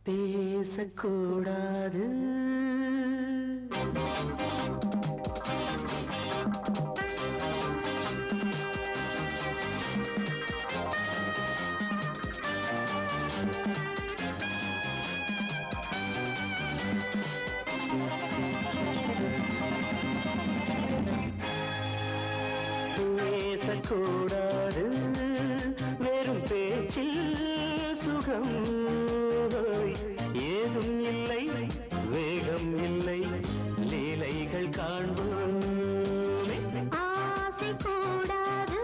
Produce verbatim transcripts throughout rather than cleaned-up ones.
பேசக்கூடாது. பேசக்கூடாது, வெறும் பேச்சில் சுகம் ஏதும் இல்லை, வேகம் இல்லை, லீலைகள் காண்போம். ஆசை கூடாது,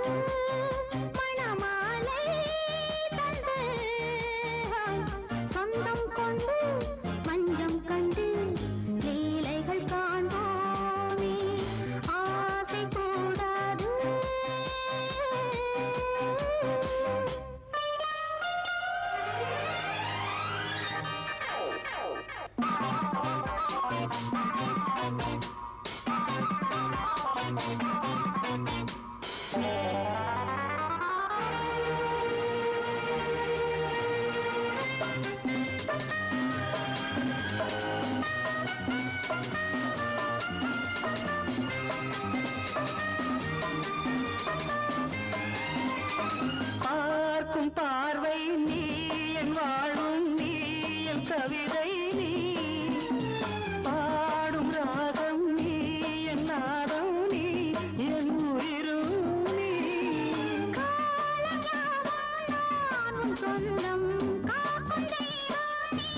மணமாலை தந்து சொந்தம் கொண்டு மஞ்சம் கண்டு லீலைகள் காண்போமே. ஆசை கூடாது. பார்க்கும் பார்வை நீ, என் வாழும் நீ, என் கவிதை நீ, பாடும் ராகம் நீ, என் நாதம் நீ, என் உயிரும் நீ. காலஞாபகம் சொந்தம் காக்கும் தெய்வம் நீ.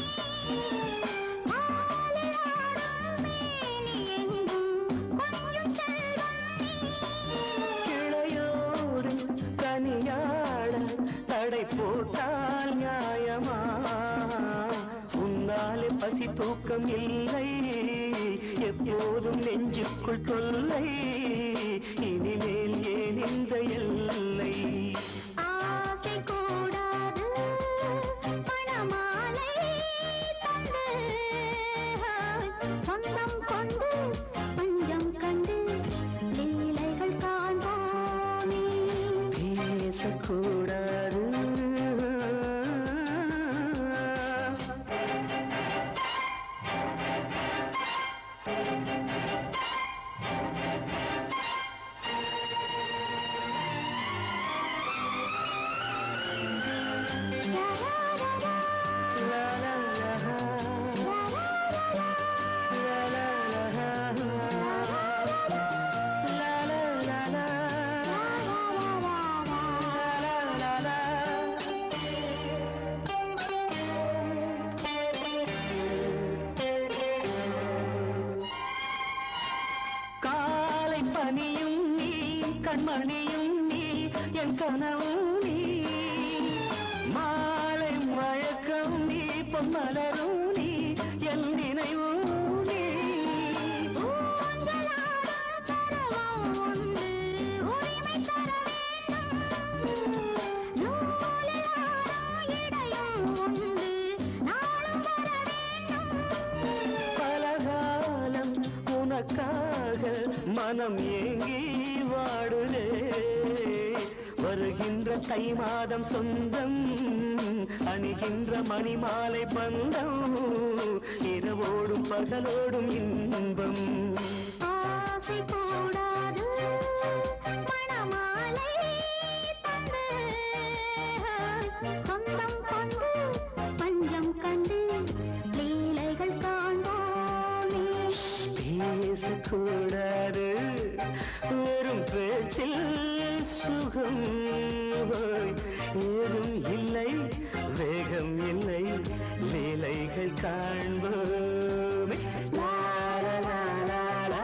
பாலிலாடும் மேனி எங்கும் கொஞ்சம் செல்வம் நீ. கிளையோடு கனியாட தடை போட்டால் நியாயமா? உன்னாலே பசி தூக்கம் இல்லை, எப்போதும் நெஞ்சுக்குள் தொல்லை, இனிமேல் ஏன் இந்த எல்லை? ஆசை கூடாது, மணமாலை தந்து சொந்தம் கொண்டு பஞ்சம் கண்டு லீலைகள் காண்போமே. பேசக்கூடாது. லா லா லா, லா லா லா, லா லா லா லா, லா லா லா. காலை பனியும் நீ, கண்மணியும் நீ, என் கனவும் நீ, மாலை மயக்கம் நீ, பொன்மலரும் நீ, என் நினைவும் நீ. ஊஞ்சலாடும் சரவம் உண்டு, உரிமை தர வேண்டும். நூலிலாடும் இடையும் உண்டு, நாளும் வர வேண்டும். பலகாலம் உனக்காக மனம் ஏங்கி வாடுதே, வருகின்ற தை மாதம் சொந்தம், அணிகின்ற மணிமாலை பந்தம், இரவோடும் பகலோடும் இன்பம். ஆசை கூடாது, மணமாலை தந்து சொந்தம் கொண்டு பஞ்சம் கண்டு லீலைகள் காண்போமே. பேசக்கூடாது, வெறும் பேச்சில் சுகம் ஏதும் இல்லை, வேகம் இல்லை, லீலைகள் காண்போமே. லா லா லா லா லா.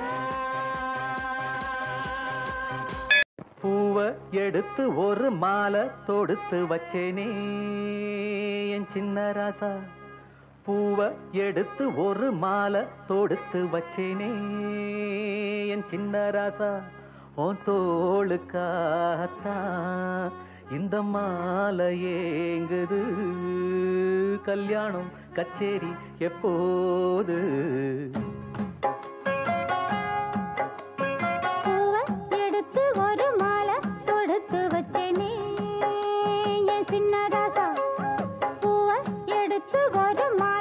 பூவ எடுத்து ஒரு மாலை தொடுத்து வச்சேனே என் சின்ன ராசா, பூவ எடுத்து ஒரு மாலை தொடுத்து வச்சேனே என் சின்ன ராசா, உன் தோளுக்காகத்தான் இந்த மாலை ஏங்குது, கல்யாணம் கச்சேரி எப்போது? பூவை எடுத்து ஒரு மாலை தொடுத்து வச்சேனே என் சின்ன ராசா, பூவை எடுத்து ஒரு மாலை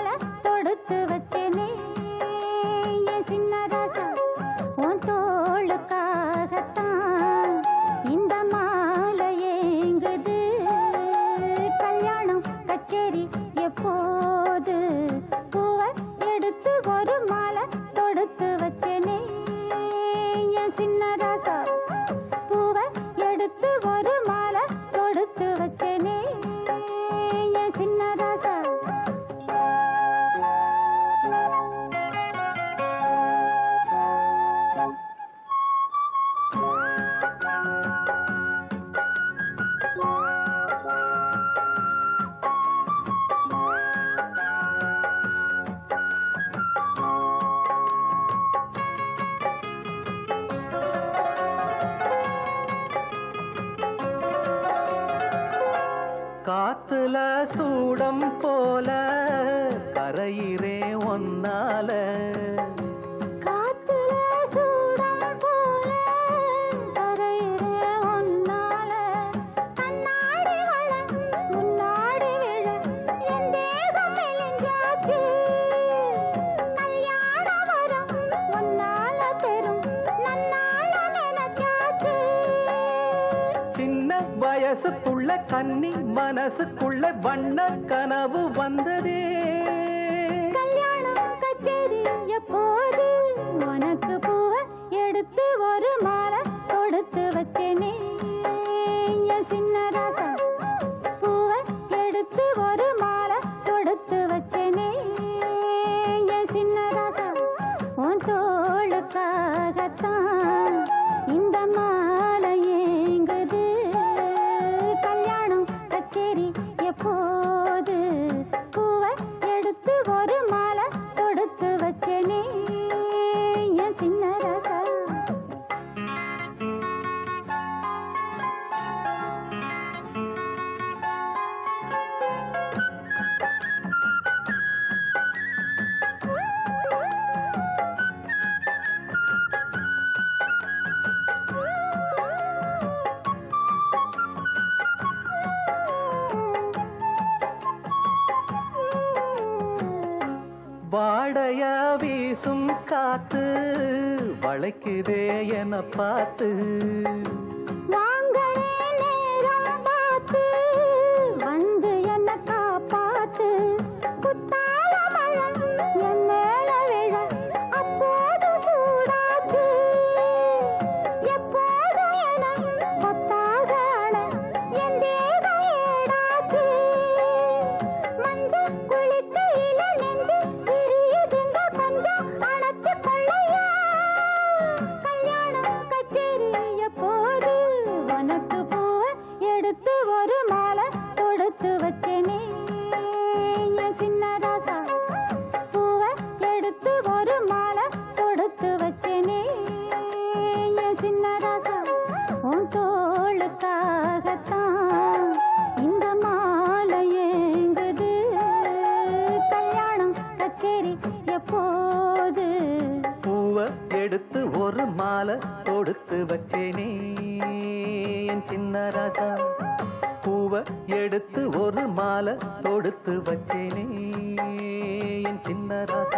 எப்போது பூவை எடுத்து ஒரு மாலை தொடுத்து வச்சேனே என் சின்ன ராசா பூவை எடுத்து ஒரு மாலை தொடுத்து வச்சேனே என் சின்ன ராசா காத்துல சூடம் போல கரையிறே ஒன்னால காத்துல சூடம் போல கரையிறே ஒன்னால கண்ணாடி வள முன்னாடி விழ என் தேகம் மெலிஞ்சாச்சு கல்யாண வரம் ஒன்னால பெரும் நன்னால நினைச்சாச்சு சின்ன வயசுக்குள்ள கன்னி மனசுக்குள்ள வண்ண கனவு வந்ததே கல்யாணம் கச்சேரி எப்போது உனக்கு பூவை எடுத்து ஒரு மாலை தொடுத்து வச்சேனே என் சின்ன ராசா பூவை எடுத்து ஒரு மாலை தொடுத்து வச்சேனே என் சின்ன ராசா உன் தோளுக்காகத்தான் இந்த மாலை ஏங்குது கல்யாணம் கச்சேரி எப்போது பூவை எடுத்து ஒரு மாலை தொடுத்து வச்சேனே என் சின்ன ராசா வாடையா வீசும் காத்து வளைக்குதே என பார்த்து வாங்களே நேரம் பார்த்து வந்து என்ன காப்பாத்து குத்தால மழை என் மேல விழ அப்போது சூடாச்சு எப்போதும் என கொத்தாக அண என் தேகம் ஏடாச்சு மஞ்சள் குளிக்கையில நெஞ்சு விரியுதுங்க கொஞ்சம் அணைச்சு கொள்ளையா கல்யாணம் கச்சேரி எப்போது உனக்கு பூவை எடுத்து ஒரு மாலை தொடுத்து வச்சேனே என் சின்ன ராசா பூவை எடுத்து ஒரு மாலை தொடுத்து வச்சேனே என் சின்ன ராசா உன் தோளுக்காகத்தான் இந்த மாலை ஏங்குது கல்யாணம் கச்சேரி எப்போது பூவை எடுத்து ஒரு மாலை தொடுத்து வச்சேனே என் சின்ன ராசா பூவை எடுத்து ஒரு மாலை தொடுத்து வச்சேனே என் சின்ன ராசா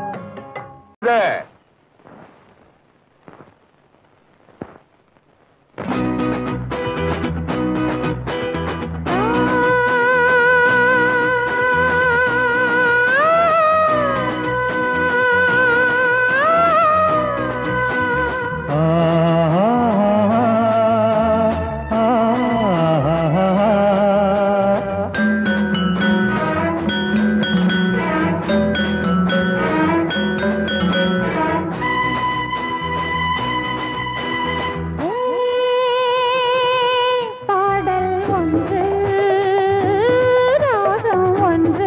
பாடல் ஒன்று ராகம் ஒன்று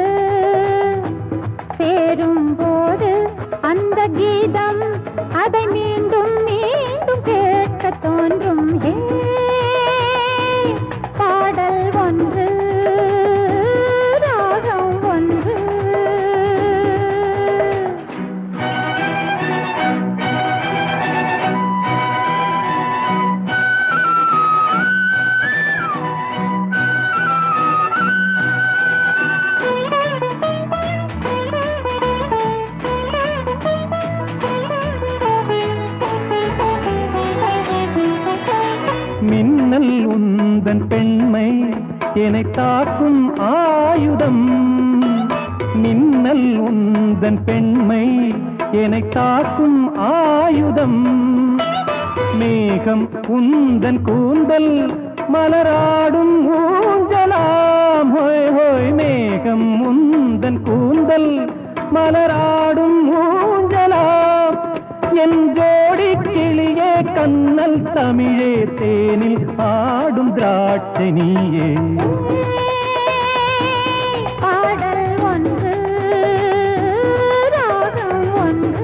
சேரும்போது அந்த கீதம் அதை மீண்டும் மீண்டும் கேட்க தோன்றும் ஏ பாடல் ஒன்று ராகம் ஒன்று மின்னல் உந்தன் பெண்மை என்னை தாக்கும் ஆயுதம். மேகம் உந்தன் கூந்தல் மலராடும் ஊஞ்சலாம். ஹோய் ஹோய் மேகம் உந்தன் கூந்தல் மலராடும் ஊஞ்சலாம். என் ஜோடி கிளியே கண்ணல் தமிழே தேனில் ஆடும் திராட்சை நீயே. பாடல் ஒன்று ராகம் ஒன்று.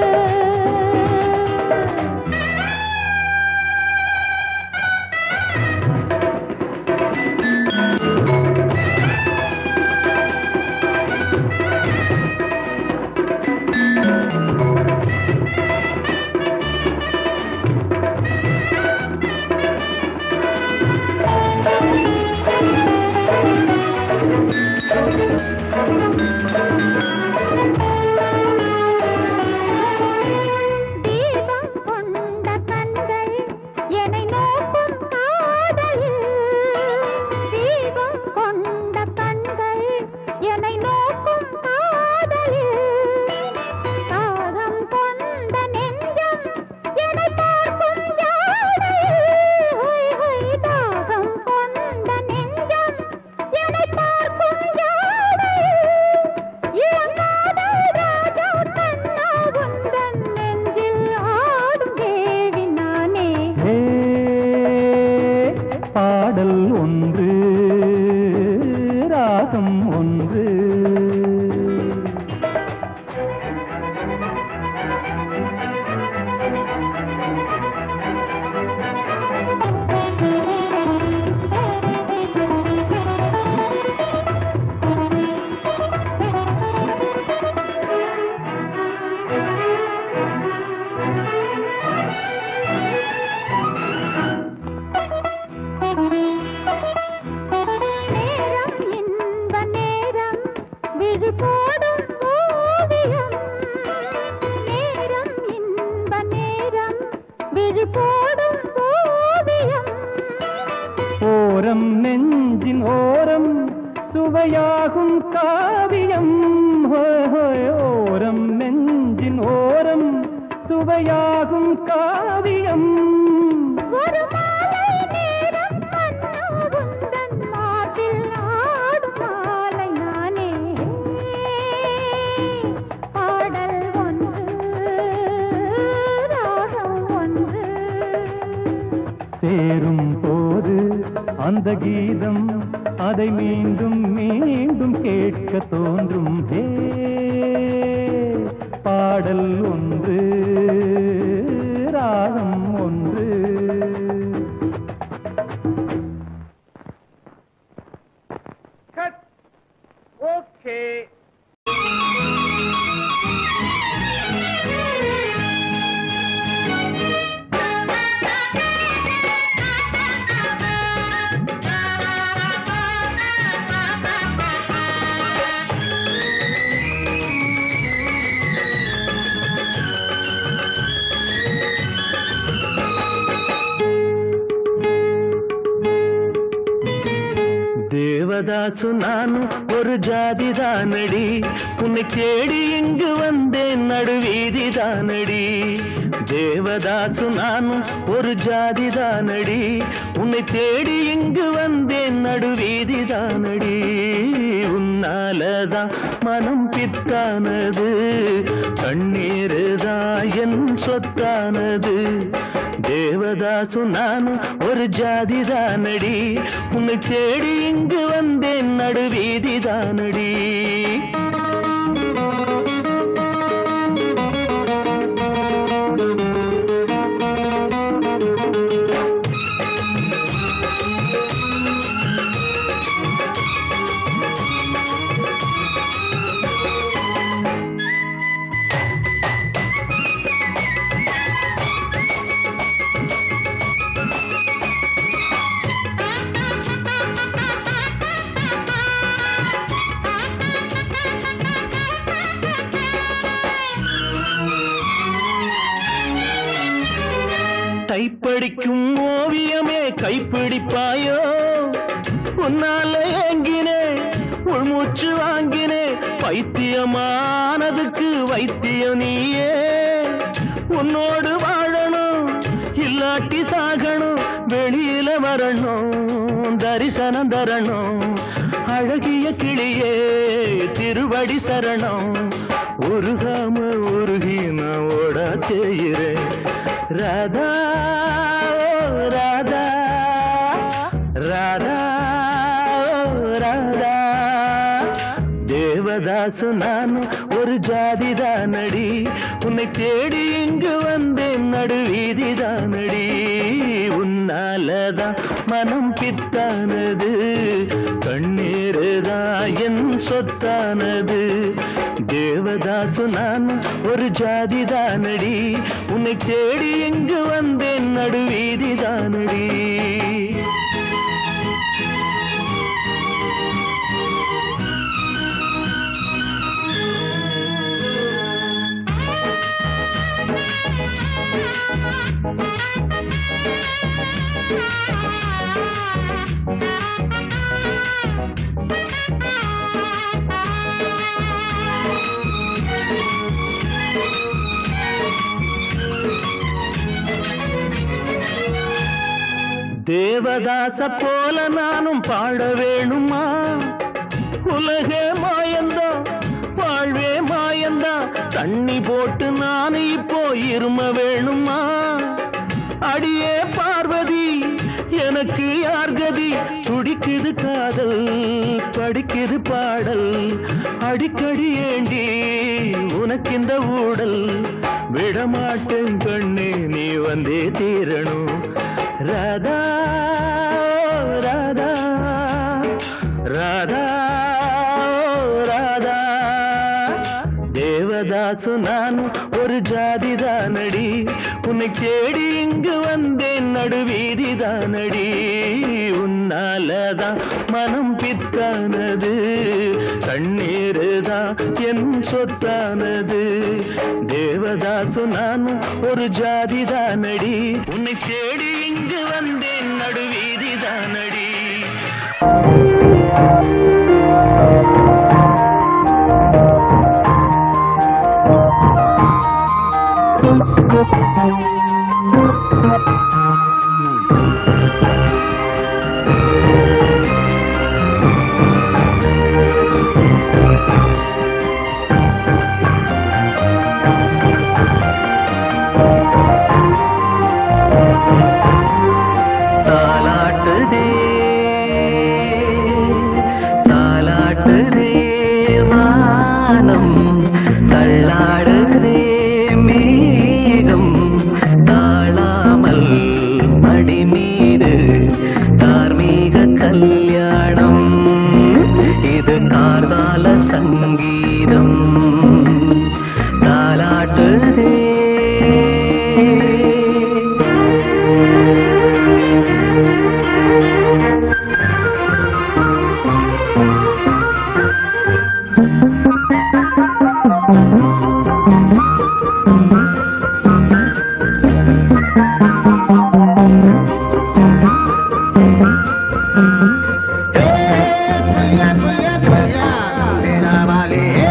தீபம் கொண்ட கண்கள் என்னை நோக்கும் காதலில். தீபம் கொண்ட கண்கள் என்னை நோக்கும் காதலில். தாகம் கொண்ட நெஞ்சம் என்னை பார்க்கும் ஜாடையில். ஹொய் ஹொய் தாகம் கொண்ட நெஞ்சம் என்னை பார்க்கும் ஜாடையில். இளங்காதல் ராஜா கண்ணா உந்தன் நெஞ்சில் ஆடும் தேவி நானே. ஹே, பாடல் ஒன்று ராகம் ஒன்று. நேரம் இன்ப நேரம் விழி போடும் ஓவியம். நேரம் இன்ப நேரம் விழி போடும் ஓவியம். ஓரம் நெஞ்சின் ஓரம் சுவையாகும் காவியம். ஹோய் ஹோய் ஓரம் நெஞ்சின் ஓரம் சுவையாகும் காவியம். ஒரு மாலை நேரம் மன்னா உந்தன் மார்பில் ஆடும் மாலை நானே. பாடல் ஒன்று ராகம் ஒன்று. சேரும் போது அந்த கீதம் அதை மீண்டும் மீண்டும் கேட்க தோன்றும். ஹே, பாடல் ஒன்று ராகம் ஒன்று. ஓகே. தேவதாசு நானும் ஒரு ஜாதிதானடி. உன்னை தேடி இங்கு வந்தேன் நடுவீதிதானடி. தேவதாசு நானும் ஒரு ஜாதிதானடி. உன்னை தேடி இங்கு வந்தேன் நடுவீதிதானடி. உன்னாலதான் மனம் பித்தானது, கண்ணீருதான் என் சொத்தானது. தேவதாசு நானும் ஒரு ஜாதிதானடி. உன்னை தேடி இங்கு வந்தேன் நடுவீதிதானடி. கைப்படிக்கும் ஓவியமே கைப்பிடிப்பாயோ? உன்னால ஏங்கினே உள்மூச்சு வாங்கினே பைத்தியமானதுக்கு வைத்தியம் நீயே. உன்னோடு வாழணும் இல்லாட்டி சாகணும், வெளியில வரணும் தரிசனம் தரணும். அழகிய கிளியே திருவடி சரணம், உருகாம உருகி நான் ஓட செய்கிறேன். ராதா ராதா ராதா ராதா. தேவதாசு நானும் ஒரு ஜாதிதானடி, உன்னை தேடி இங்கு வந்தேன் நடுவீதிதானடி. உன்னாலதான் மனம் பித்தானது, கண்ணீருதான் என் சொத்தானது. தேவதாசு நானும் ஒரு ஜாதிதானடி, உன்னை தேடி இங்கு வந்தேன் நடுவீதிதானடி. தேவதாச போல நானும் பாட வேணுமா? உலகே மாயந்தான் வாழ்வே மாயந்தான், தண்ணி போட்டு நானு இப்போ இரும வேணுமா? அடியே பார்வதி எனக்கு யார் கதி, துடிக்குது காதல் படிக்குது பாடல். அடிக்கடி ஏண்டி உனக்கு இந்த ஊடல், விடமாட்டேன் கண்ணே நீ வந்தே தீரணும். ராதா ராதா ராதா ராதா. தேவதாசு நானும் ஒரு ஜாதிதானடி, உன்னை தேடி இங்கு வந்தேன் நடுவீதிதானடி. உன்னாலதான் மனம் பித்தானது, கண்ணீருதான் என் சொத்தானது. தேவதாசு நானும் ஒரு ஜாதிதானடி, உன்னை தேடி இங்கு வந்தேன் நடுவீதிதானடி. தாலாட்டுதே தாலாட்டுதே வானம், தள்ளாடுதே மேகம், தாழாமல் மடி மீது தார்மீக கல்யாணம். இது கார்கால சங்கீதம் தாலாட்டுதே. तेरा वाले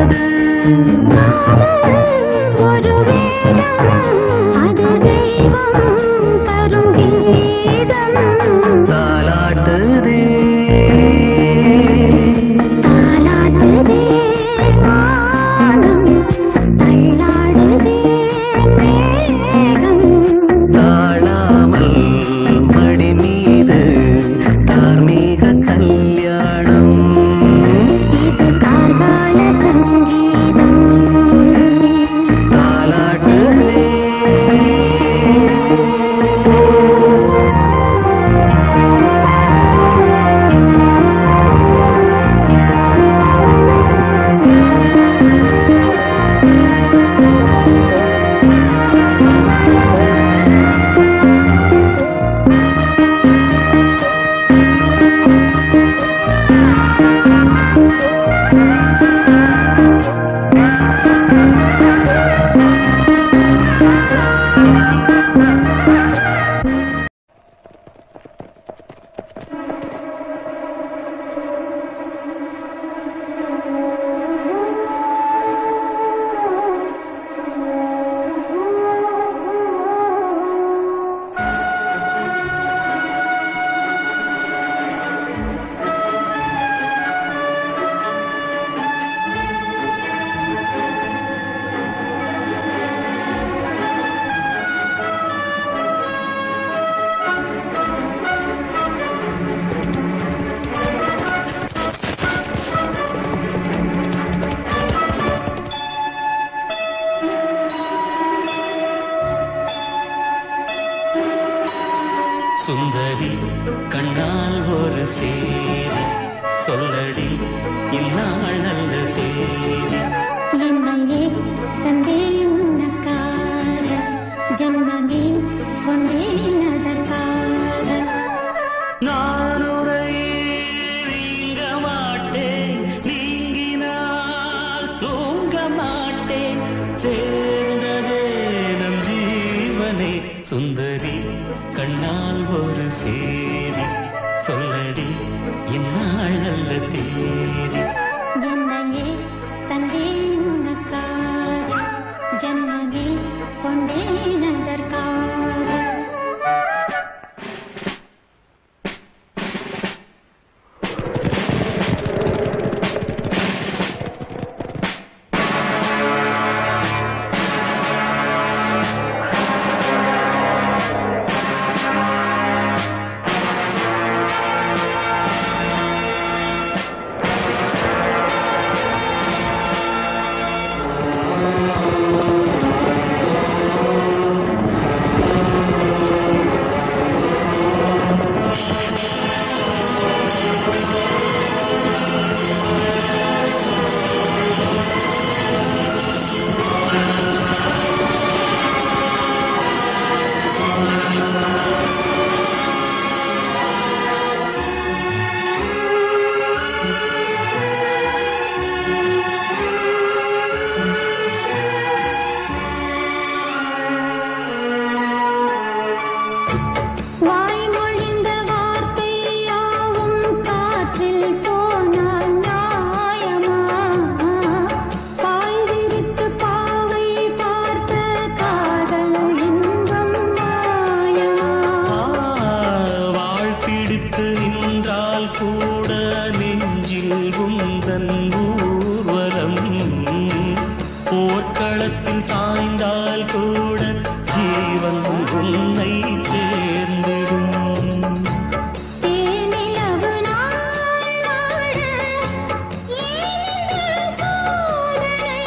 தாலாட்டுது ஒரு வேதம் அது தெய்வம் தரும் கீதம் தாலாட்டுதே தாலாட்டுதே வானம் தள்ளாடுதே மேகம் தாழாமல் மடி மீது தார்மீக கல்யாணம் இது கார்கால சங்கீதம் தாலாட்டுதே சுந்தரி கண்ணால் ஒரு சேரி சொல்லடி இந்நாள் நல்ல தேதி என்னையே தந்தே உனக்காக ஜன்மமே கொண்டேன் அதற்காக நான் உரையே நீங்க மாட்டேன் நீங்கினால் தூங்க மாட்டேன் சேர்ந்ததே நம் ஜீவனே சுந்தரி கண்ணால் ஒரு சேரி சொல்லடி இந்நாள் நல்ல தேதி என்னையே தந்தே உனக்காக ஜன்மமே கொண்டேன் அதற்காக வாய்மொழிந்த வார்த்தை யாவும் காற்றில் போனால் நியாயமா பாய் விரித்து பாவை பார்த்த காதல் இன்பம் மாயமா வாழ்பிடித்து நின்றால் கூட நெஞ்சில் உந்தன் ஊர்வலம் போர்க்களத்தில் சாய்ந்தால் கூட ஜீவன் உன்னை சேர்ந்திடும் தேனிலவு நாள் வாழ ஏனில் சோதனை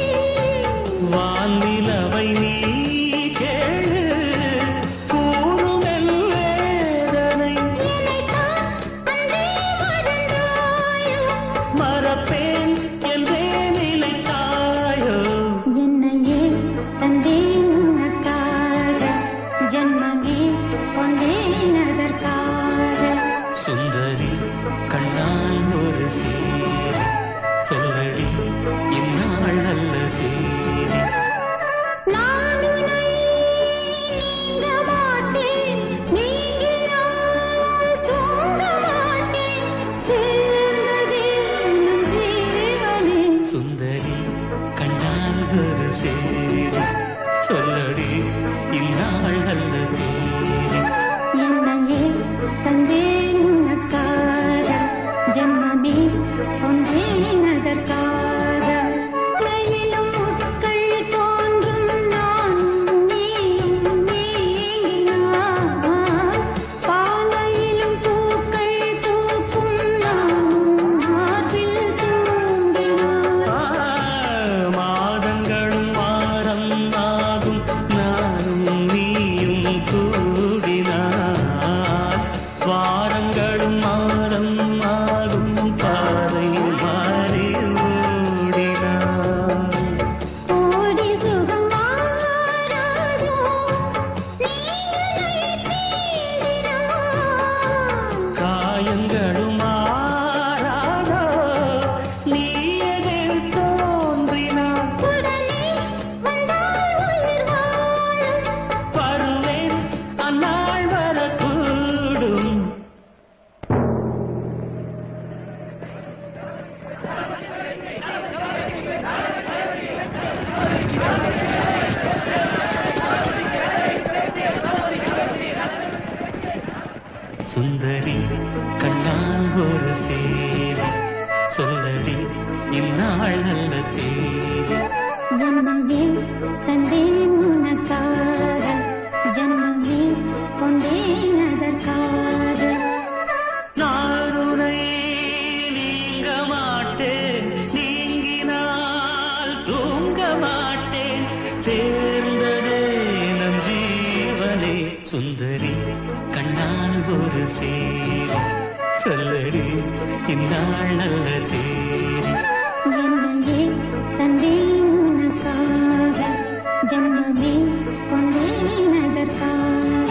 வானிலவை நீ கேளு கூறுமெல் வேதனை என்னைத்தான் அன்பே மறந்தாயோ மறப்பேன் என்றே நிலைத்தாயோ என்னையே தந்தே உனக்காக ஜன்மமே கொண்டேன் அதற்காக சுந்தரி கண்ணால் ஒரு சேரி சொல்லடி இந்நாள் நல்ல தேதி நான் உன் சுந்தரி கண்டால் ஒரு சேரி சொல்லடி இந்நாள் அல்ல தேரி என்னையே தந்தேன் உனக்காக ஜென்மமே கொண்டேன் அதற்காக மயிலும் முட்கள் தோன்றும் நானும் நீயும் நீங்கினான் பாலையிலும் பூக்கள் பூக்கும் நானும் மார்பில் தூங்கினான் மாதங்களும் வாரம் ஆகும் நானும் நீயும் கூடினார் வாரங்களும் மாதம் ஆகும் பாதை மாறி ஓடினார் ஓடி சுகம் மாறாதோ நீ என்னை தேடினான் காயங்களும் மாறாதோ நீ எதில் தோன்றினார் உடனே வந்தால் உயிர் வாழும் வருவேன் அந்நாள் வரக்கூடும் சுந்தரி கண்ணால் ஒரு சேரி சொல்லடி இந்நாள் நல்ல தேதி என்னையே தந்தேன் உனக்காக ஜென்மமே கொண்டேன் அதற்காக நாருனை நீங்க மாட்டேன் நீங்கினால் தூங்க மாட்டேன் சேர்ந்ததே நம் ஜீவனே சுந்தரி கண்ணால் ஒரு சேரி சொல்லடி இந்நாள் நல்ல தேதி என்னையே தந்தேன் உனக்காக ஜென்மமே கொண்டேன் அதற்காக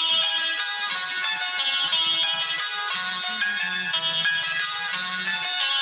Thank you.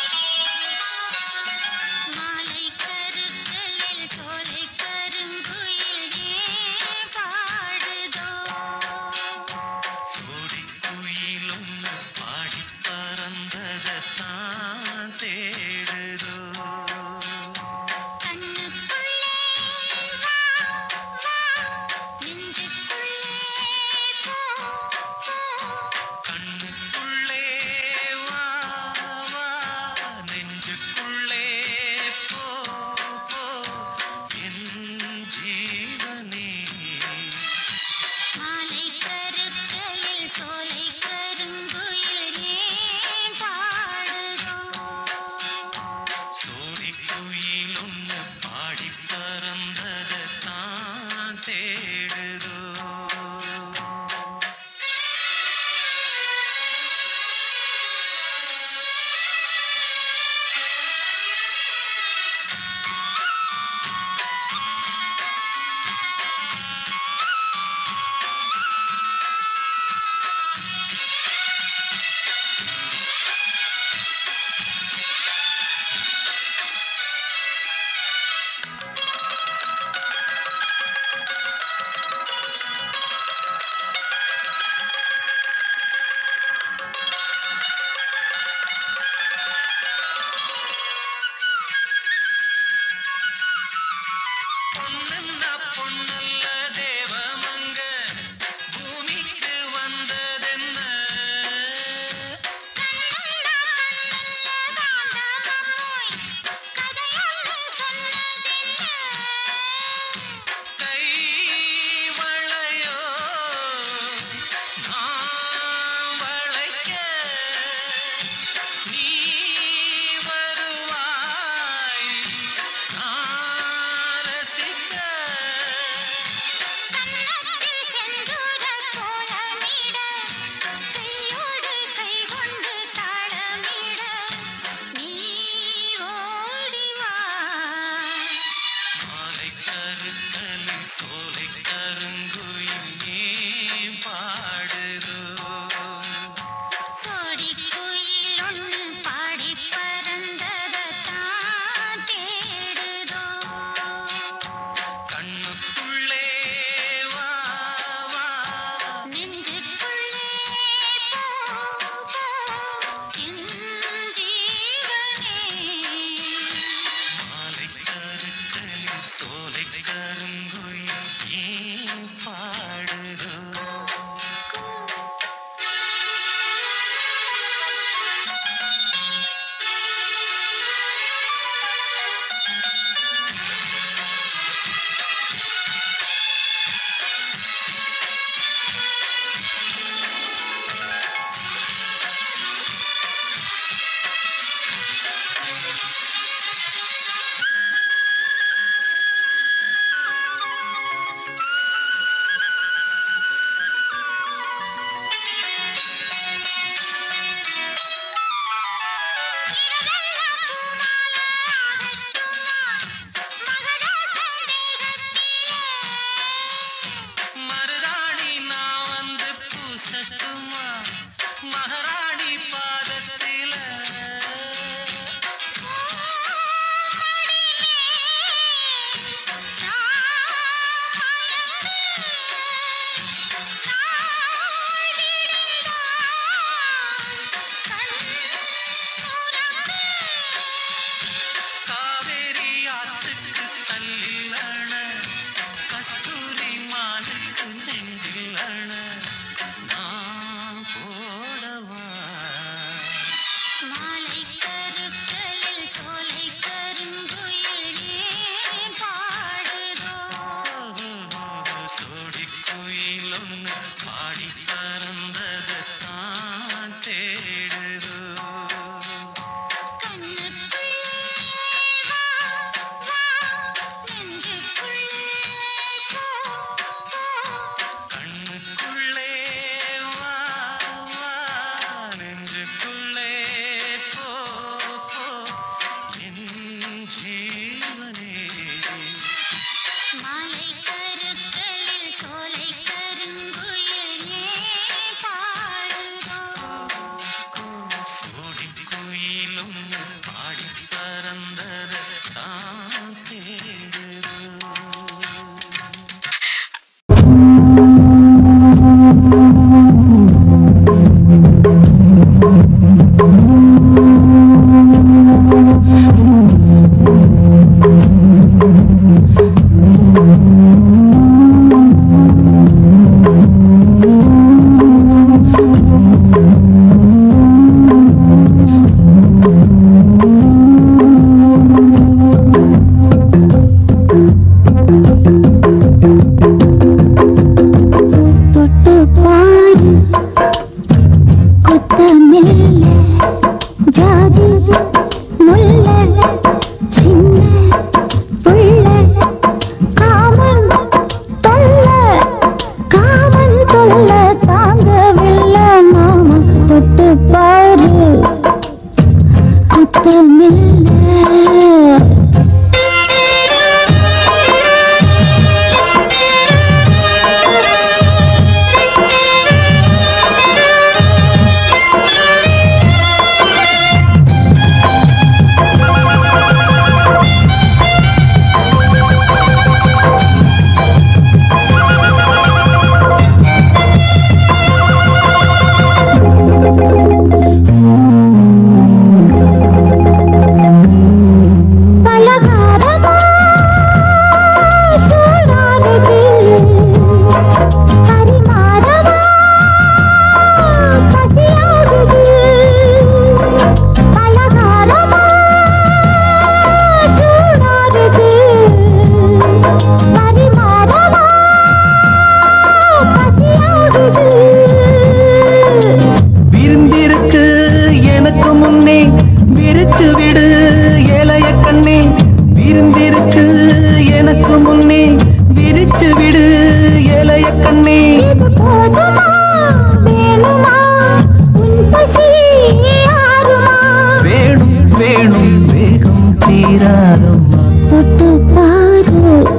இருந்திருக்கு எனக்கு முன்னே விரிச்சு விடு இளைய கண்ணே இது போதுமா வேணுமா உன் பசி ஆறுமா வேணும் வேணும் வேகம் தீராதம்மா தொட்டு பாரு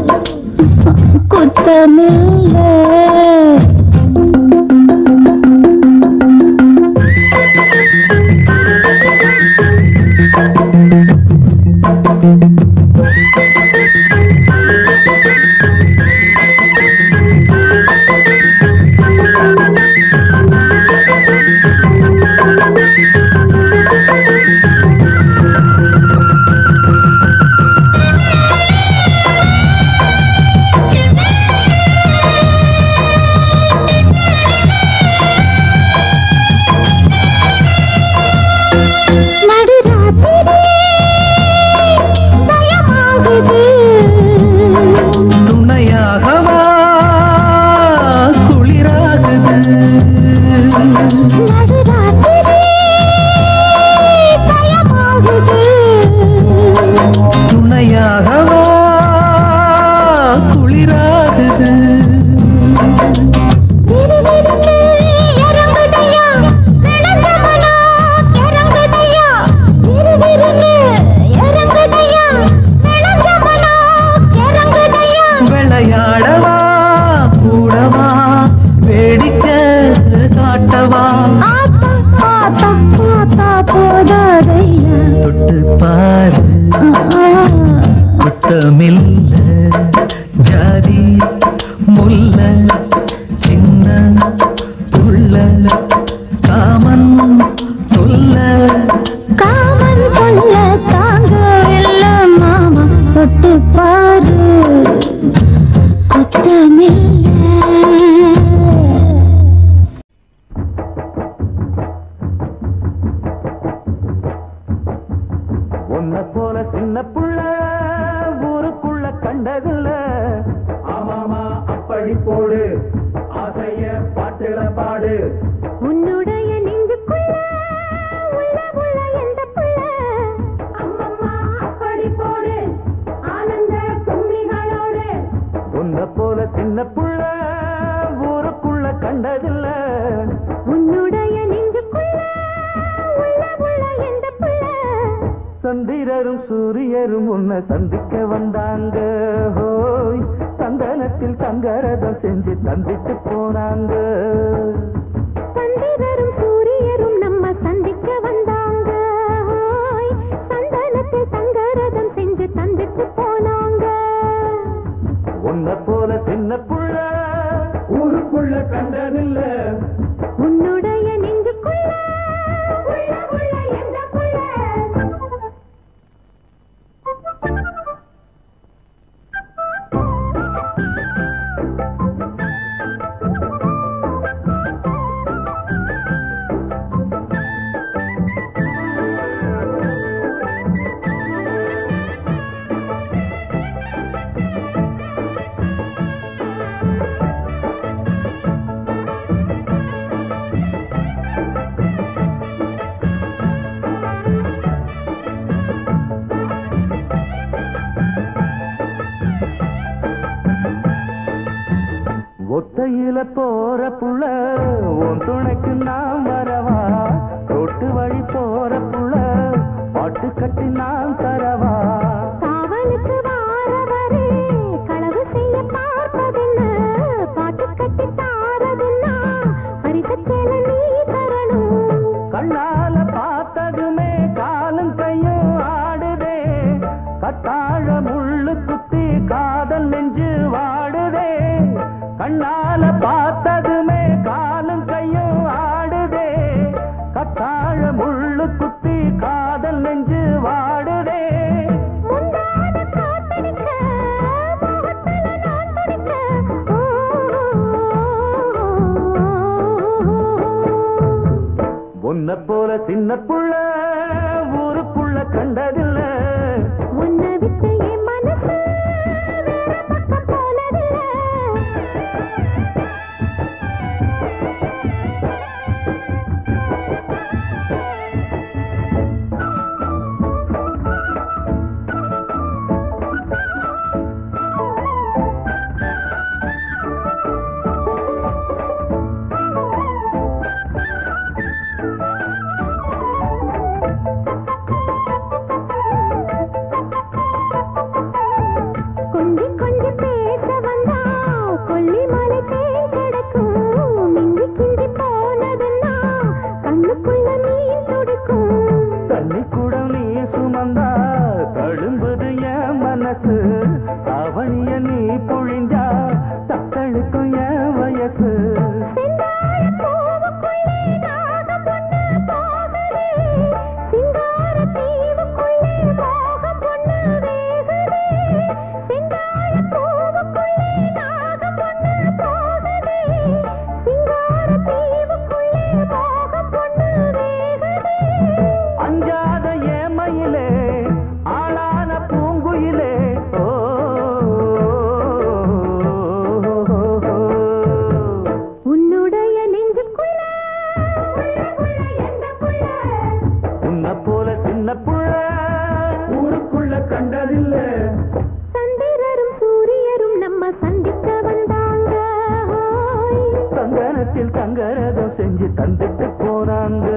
குத்தமில்ல சந்திரரும் சூரியரும் உன்னை சந்திக்க வந்தாங்க ஹோய் சந்தனத்தில் தங்கரதம் செஞ்சு தந்திட்டு போனாங்க சந்திரரும் சூரியரும் நம்ம சந்திக்க வந்தாங்க ஹோய் சந்தனத்தில் தங்கரதம் செஞ்சு தந்திட்டு போனாங்க உன்னை போல சின்ன புள்ள ஊருக்குள்ள கண்டதில்ல உன்னுடைய நெஞ்சுக்குள்ள உள்ள உள்ள எந்த புள்ள ஒத்தையில போற புள்ள உன் துணைக்கு நான் வரவா ரோட்டு வழி போற புள்ள பாட்டு கட்டி நான் தரவா காவலுக்கு வாரவரே களவு செய்ய பார்ப்பதென்ன பாட்டு கட்டி தாரதுன்னா பரிசச்சேல நீ தரணும் கண்ணால பார்த்ததுமே காலும் கையும் ஆடுதே கத்தாழ முள்ளு குத்தி காதல் நெஞ்சு வாடுதே கண்ணால பார்த்ததுமே காலும் கையும் ஆடுதே கத்தாழ முள்ளு குத்தி காதல் நெஞ்சு வாடுதே முந்தான காத்தடிக்க முகத்துல நான் துடிக்க உன்னை போல சின்ன புள்ள ஊருக்குள்ள கண்டதில்ல உன்னை விட்டு என் மனசு வேற பக்கம் போனதில்லை மனசு அவனிய நீ புழிஞ்சா தத்தழுக்கும் என் வயசு அஞ்சாத ஏமையிலே ஆளான பூங்குயிலே ஓ உன்னுடைய நெஞ்சுக்குள்ள உன்னை போல சின்ன புள்ள ஊருக்குள்ள கண்டதில்ல சந்திரரும் சூரியரும் நம்ம சந்திக்க வந்தாங்க சந்தனத்தில் தங்கரதம் செஞ்சு தந்துட்டு போறாங்க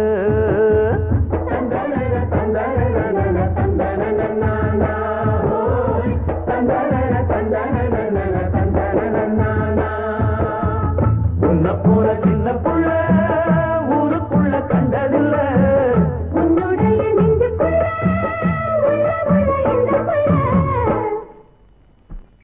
தந்தன